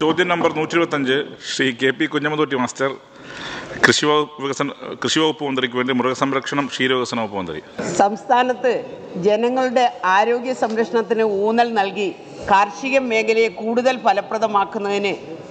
ചോദ്യം number 125 Shri KP Kunhammadotti master, കൃഷി വകുപ്പ് മന്ത്രിക്ക് വേണ്ടി മൃഗസംരക്ഷണം ക്ഷീരവികസന വകുപ്പ് മന്ത്രി. സംസ്ഥാനത്ത് ജനങ്ങളുടെ ആരോഗ്യ സംരക്ഷണത്തിന് ഊന്നൽ നൽകി കാർഷിക മേഖലയെ കൂടുതൽ ഫലപ്രദമാക്കുന്നതിന്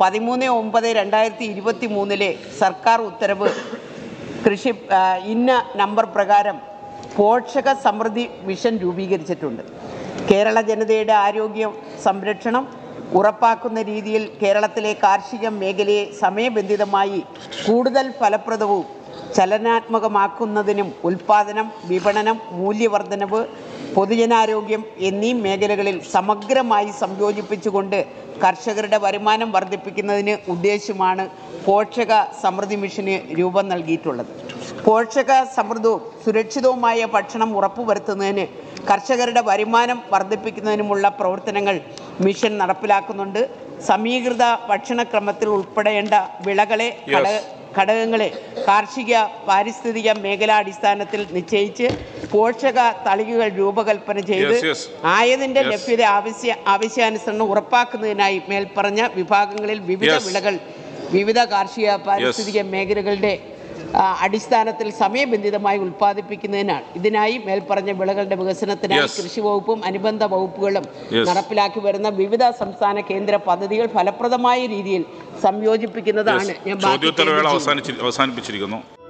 13/9/2023 സർക്കാർ ഉത്തരവ് ഇന്ന നമ്പർ പ്രകാരം പോഷക സമൃദ്ധി മിഷൻ രൂപീകരിച്ചിട്ടുണ്ട്. കേരള ജനതയുടെ ആരോഗ്യ സംരക്ഷണം ഉറപ്പാക്കുന്ന രീതിയിൽ കേരളത്തിലെ കാർഷിക മേഖലയെ സമയബന്ധിതമായി കൂടുതൽ ഫലപ്രദവും ചലനാത്മകമാക്കുന്നതിനും ഉൽപ്പാദനം, വിപണനം, മൂല്യവർദ്ധനവ്, പൊതുജനാരോഗ്യം എന്നീ മേഖലകളിൽ സമഗ്രമായി സംയോജിപ്പിച്ചുകൊണ്ട് കർഷകരുടെ വരുമാനം വർദ്ധിപ്പിക്കുന്നതിന് ഉദ്ദേശമാണ് പോഷക സമൃദ്ധി മിഷന് രൂപം നൽകിയിട്ടുള്ളത്. പോഷക സമൃദ്ധവും സുരക്ഷിതവുമായ ഭക്ഷണം ഉറപ്പുവരുത്തുന്നതിന് കർഷകരുടെ വരുമാനം വർദ്ധിപ്പിക്കുന്നതിനുമുള്ള പ്രവർത്തനങ്ങൾ മിഷൻ നടപ്പിലാക്കുന്നുണ്ട്. സമീകൃത ഭക്ഷണക്രമത്തിൽ ഉൾപ്പെടേണ്ട ഘടകങ്ങളെ കാർഷിക പാരിസ്ഥിതിക മേഖലാടിസ്ഥാനത്തിൽ നിശ്ചയിച്ച് പോഷക തളികകൾ രൂപകൽപ്പന ചെയ്ത് ആയതിൻ്റെ ലഭ്യത ആവശ്യാനുസരണം ഉറപ്പാക്കുന്നതിനായി മേൽപ്പറഞ്ഞ വിഭാഗങ്ങളിൽ വിവിധ കാർഷിക പാരിസ്ഥിതിക മേഖലകളുടെ അടിസ്ഥാനത്തിൽ സമയബന്ധിതമായി ഉൽപ്പാദിപ്പിക്കുന്നതിനാണ്. ഇതിനായി മേൽപ്പറഞ്ഞ വിളകളുടെ വികസനത്തിനായി കൃഷി വകുപ്പും അനുബന്ധ വകുപ്പുകളും നടപ്പിലാക്കി വരുന്ന വിവിധ സംസ്ഥാന കേന്ദ്ര പദ്ധതികൾ ഫലപ്രദമായ രീതിയിൽ സംയോജിപ്പിക്കുന്നതാണ്. ഞാൻ അവസാനിപ്പിച്ചിരിക്കുന്നു.